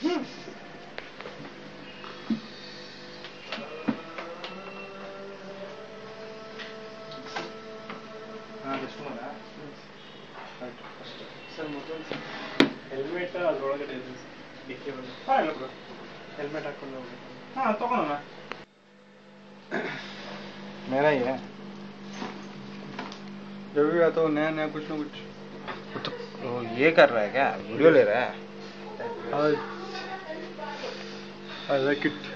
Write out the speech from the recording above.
sir मतलब helmet अद्रೊಳಗಡೆ ಇದೆ ಡಿಕ್ಕಿ ಒಳಗೆ ಹಾ ಇಲ್ಲ ಬ್ರೋ हेलमेट ಹಾಕೊಂಡು ಹೋಗಬೇಕು हां ತಗೊಳ್ಳೋಣ मेरा ही है जब भी आता हूँ नया नया कुछ ना कुछ तो ये कर रहा है क्या वीडियो ले रहा है आई लाइक इट